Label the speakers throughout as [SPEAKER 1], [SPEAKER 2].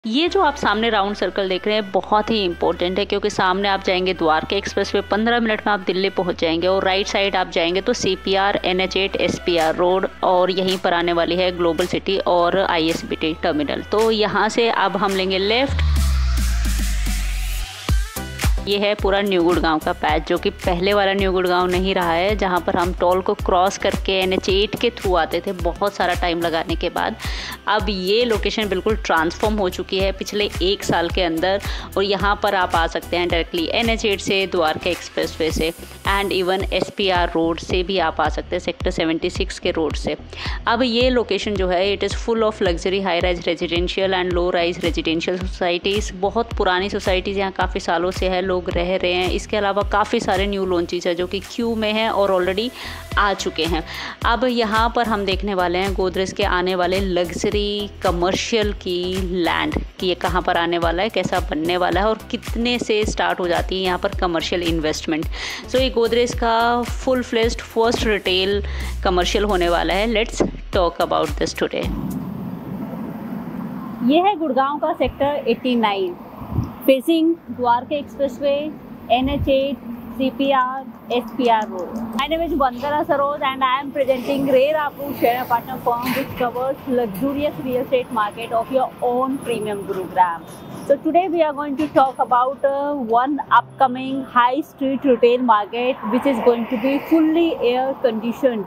[SPEAKER 1] ये जो आप सामने राउंड सर्कल देख रहे हैं बहुत ही इंपॉर्टेंट है, क्योंकि सामने आप जाएंगे द्वारका एक्सप्रेस वे, 15 मिनट में आप दिल्ली पहुंच जाएंगे। और राइट साइड आप जाएंगे तो CPR, NH8, SPR रोड, और यहीं पर आने वाली है ग्लोबल सिटी और ISBT टर्मिनल। तो यहाँ से अब हम लेंगे लेफ्ट। ये है पूरा न्यू गुड़गांव का पैच, जो कि पहले वाला न्यू गुड़गांव नहीं रहा है, जहाँ पर हम टोल को क्रॉस करके NH8 के थ्रू आते थे बहुत सारा टाइम लगाने के बाद। अब ये लोकेशन बिल्कुल ट्रांसफॉर्म हो चुकी है पिछले 1 साल के अंदर, और यहाँ पर आप आ सकते हैं डायरेक्टली NH8 से, द्वारका एक्सप्रेस वे से, एंड इवन SPR रोड से भी आप आ सकते हैं, सेक्टर 76 के रोड से। अब ये लोकेशन जो है it is full of luxury high rise residential and low rise residential societies. बहुत पुरानी सोसाइटीज़ यहाँ काफ़ी सालों से है, लोग रह रहे हैं। इसके अलावा काफ़ी सारे न्यू लॉन्चेस है जो कि क्यू में हैं और ऑलरेडी आ चुके हैं। अब यहाँ पर हम देखने वाले हैं गोदरेज के आने वाले लग्जरी कमर्शियल की लैंड, कि ये कहाँ पर आने वाला है, कैसा बनने वाला है और कितने से स्टार्ट हो जाती है यहाँ पर कमर्शियल इन्वेस्टमेंट। सो ये गोदरेज का full fledged first retail commercial होने वाला है। Let's talk about this today.
[SPEAKER 2] ये है गुड़गांव का sector 89 facing Dwarka expressway, NH8, CPR, SPR road. My name is Vandana Saroj and I am presenting Rare Appu Share Partner Firm, which covers luxurious real estate market of your own premium Gurugram. So today we are going to talk about one upcoming high street retail market which is going to be fully air conditioned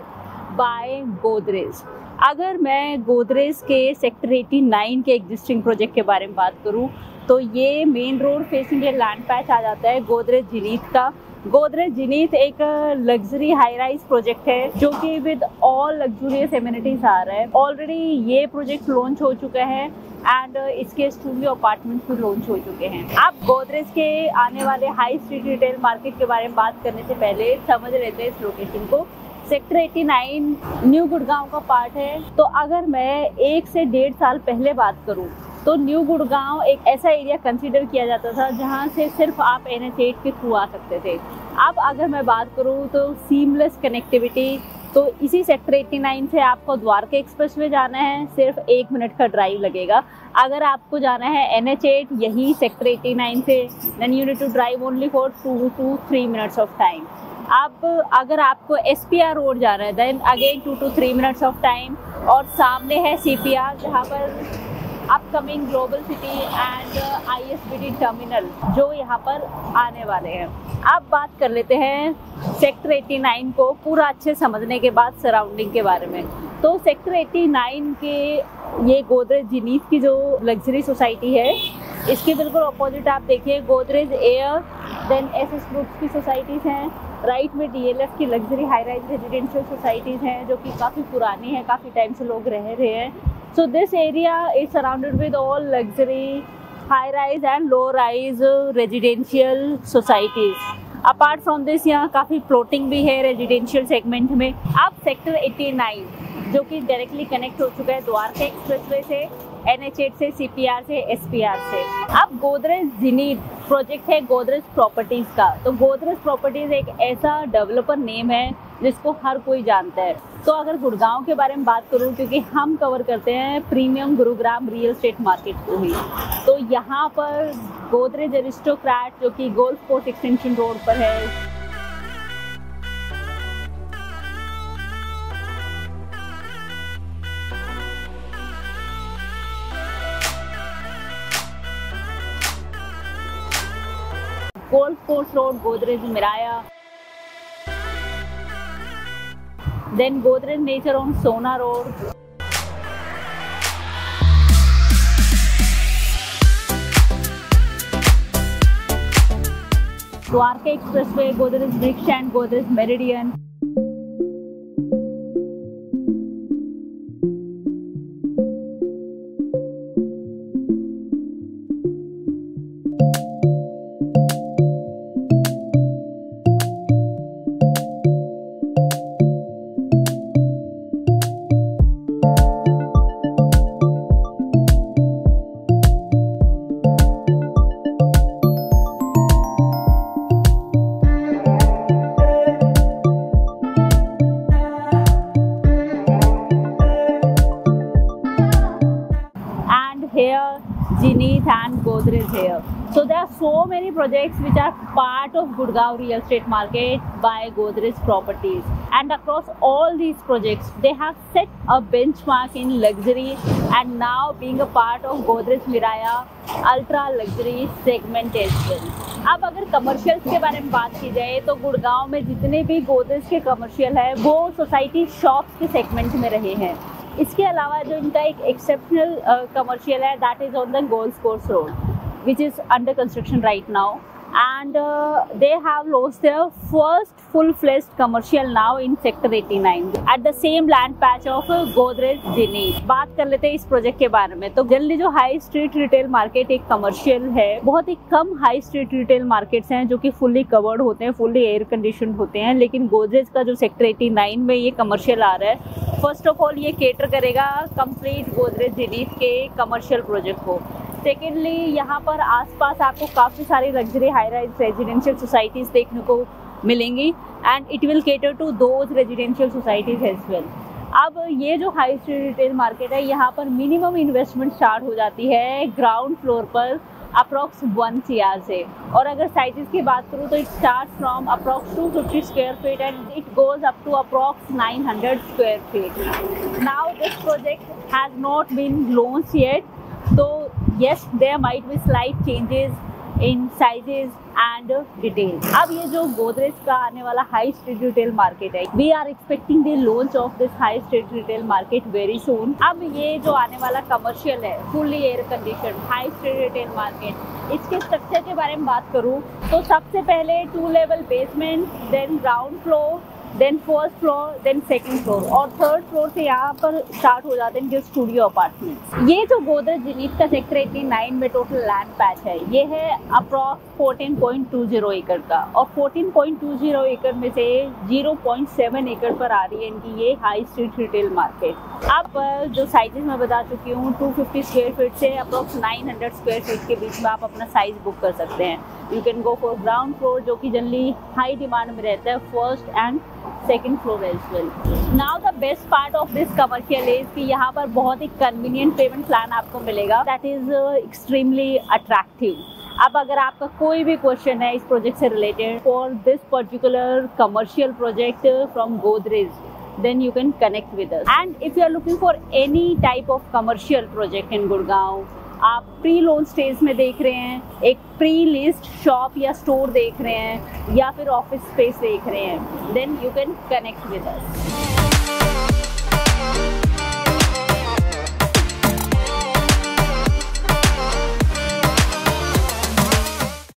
[SPEAKER 2] by Godrej. अगर मैं गोदरेज के sector 89 के existing project के बारे में बात करूं तो ये main road facing land patch आ जाता है गोदरेज जिनीत का। गोदरेज जिनीत एक लग्जरी हाई राइज प्रोजेक्ट है जो कि विद ऑल लग्जूरियस एमिनिटीज आ रहा है। ऑलरेडी ये प्रोजेक्ट लॉन्च हो चुका है एंड इसके स्टूडियो अपार्टमेंट्स भी लॉन्च हो चुके हैं। आप गोदरेज के आने वाले हाई स्ट्रीट रिटेल मार्केट के बारे में बात करने से पहले समझ लेते हैं इस लोकेशन को। सेक्टर 89 न्यू गुड़गांव का पार्ट है। तो अगर मैं 1 से 1.5 साल पहले बात करूं तो न्यू गुड़गांव एक ऐसा एरिया कंसीडर किया जाता था जहां से सिर्फ आप NH8 के थ्रू आ सकते थे। अब अगर मैं बात करूं तो सीमलेस कनेक्टिविटी, तो इसी सेक्टर 89 से आपको द्वारका एक्सप्रेस वे जाना है, सिर्फ 1 मिनट का ड्राइव लगेगा। अगर आपको जाना है NH8 यही सेक्टर 89 से, then you need to drive only for 2 to 3 minutes of time. अब अगर आपको SPR रोड जाना है then again 2 to 3 minutes of time. और सामने है CPR जहाँ पर upcoming global city and ISBT terminal जो यहाँ पर आने वाले हैं। अब बात कर लेते हैं सेक्टर 89 को पूरा अच्छे समझने के बाद सराउंडिंग के बारे में। तो सेक्टर 89 के ये गोदरेज जिनीत की जो लग्जरी सोसाइटी है, इसके बिल्कुल अपोजिट आप देखिए Godrej air, then SS groups की सोसाइटीज़ हैं। राइट में DLF की luxury high rise residential societies हैं जो कि काफ़ी पुरानी हैं, काफ़ी टाइम से लोग रह रहे हैं। So this area is surrounded with all luxury, high-rise and low-rise residential societies. Apart from this, यहाँ काफ़ी प्लॉटिंग भी है रेजिडेंशियल सेगमेंट में। अब सेक्टर 89 जो कि डायरेक्टली कनेक्ट हो चुका है द्वारका एक्सप्रेसवे से, NH8 से, CPR से, SPR से। अब गोदरेज जिनीत प्रोजेक्ट है गोदरेज प्रॉपर्टीज़ का। तो गोदरेज प्रॉपर्टीज़ एक ऐसा डेवलपर नेम है जिसको हर कोई जानता है। तो अगर गुड़गांव के बारे में बात करूं, क्योंकि हम कवर करते हैं premium Gurugram real estate market को ही, तो यहाँ पर गोदरेज एरिस्टोक्रेट जो कि गोल्फ कोर्स एक्सटेंशन रोड पर है, golf course road, Godrej Miraya, then Godrej Nature on Sona Road, Dwarka Expressway, Godrej Bricks and Godrej Meridian, Zenith and Godrej here. So there are so many projects which are part of Gurgaon real estate market by Godrej Properties, and across all these projects they have set a benchmark in luxury and now being a part of Godrej Miraya ultra luxury segment as well. अब अगर commercials के बारे में बात की जाए तो गुड़गांव में जितने भी गोदरेज के कमर्शियल है वो सोसाइटी शॉप्स के सेगमेंट में रहे हैं। इसके अलावा जो इनका एक एक्सेप्शनल कमर्शियल है that is on the golf course road which is under construction right now, and they have launched their first full-fledged commercial now in sector 89 at the same land patch of Godrej Zenith. बात कर लेते हैं इस project के बारे में। तो generally जो हाई स्ट्रीट रिटेल मार्केट एक कमर्शियल है, बहुत ही कम हाई स्ट्रीट रिटेल मार्केट्स हैं जो कि फुल्ली कवर्ड होते हैं, फुल्ली एयर कंडीशन होते हैं, लेकिन गोदरेज का जो सेक्टर 89 में ये कमर्शियल आ रहा है, फर्स्ट ऑफ ऑल ये केटर करेगा कंप्लीट गोदरेज जेनिथ के कमर्शियल प्रोजेक्ट को। सेकेंडली यहाँ पर आसपास आपको काफ़ी सारी luxury high rise residential societies देखने को मिलेंगी and it will cater to those residential societies as well. अब ये जो हाई स्ट्रीट रिटेल मार्केट है यहाँ पर मिनिमम इन्वेस्टमेंट स्टार्ट हो जाती है ग्राउंड फ्लोर पर अप्रॉक्स 1 CR से, और अगर साइजेस की बात करूँ तो it start from approx 250 square feet and it goes up to approx 900 square feet. Now this project has not been launch yet, तो yes there might be slight changes in sizes and details. अब ये जो गोदरेज का आने वाला high street retail market है, we are expecting the launch of this high street retail market very soon. अब ये जो आने वाला कमर्शियल है fully air condition high street retail market, इसके स्ट्रक्चर के बारे में बात करूँ तो सबसे पहले 2 level basement, then ground floor, then first floor, then second floor, और थर्ड फ्लोर से यहाँ पर स्टार्ट हो जाते हैं जो स्टूडियो अपार्टमेंट्स। ये जो गोदरेज जेनिथ का सेक्टर 89 में टोटल लैंड पैच है ये है अप्रॉक्स 14.20 एकड़ का, और 14.20 एकड़ में से 0.7 एकड़ पर आ रही है इनकी ये हाई स्ट्रीट रिटेल मार्केट। अब जो साइजेस मैं बता चुकी हूँ 250 स्क्वायर फीट से अप्रॉक्स 900 स्क्वायर फीट के बीच में आप अपना साइज बुक कर सकते हैं। You can go for ground floor जो कि जनरली हाई डिमांड में रहता है, first and second floor as well. Now the best part of this commercial is कि यहाँ पर बहुत ही कन्वीनियंट पेमेंट प्लान आपको मिलेगा दैट इज एक्सट्रीमली अट्रैक्टिव। अब अगर आपका कोई भी क्वेश्चन है इस प्रोजेक्ट से related for this particular commercial project from Godrej, then you can connect with us. And if you are looking for any type of commercial project in Gurgaon, आप pre launch stage में देख रहे हैं, एक pre leased shop या store देख रहे हैं, या फिर ऑफिस स्पेस देख रहे हैं, then you can connect with us.